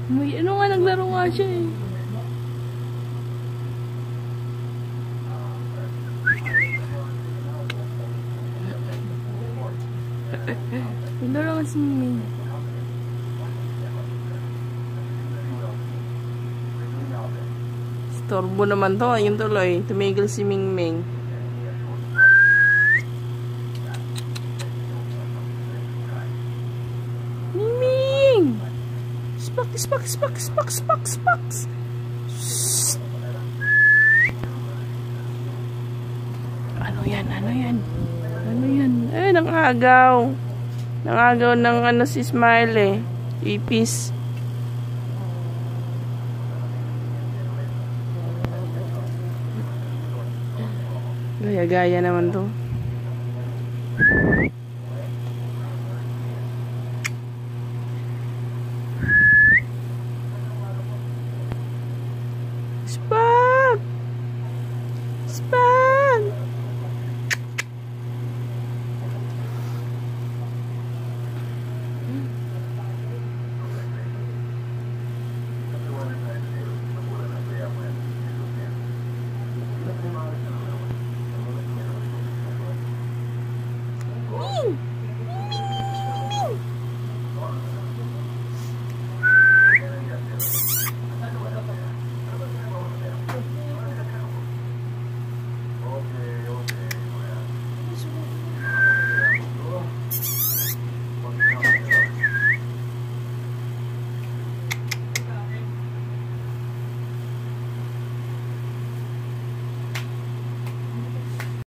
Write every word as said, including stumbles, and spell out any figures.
May ano nga, naglaro nga siya eh. Naglaro nga si Ming. Storbo naman to. Ayun tuloy. Tumigil si Ming Ming. Ming Ming! Spak, spak, spak, spak, spak, spak. Ano yan? Ano yan? Ano yan? Eh, nangagaw. Nangagaw ng ano si Smile eh. Ipis. Gaya-gaya naman to.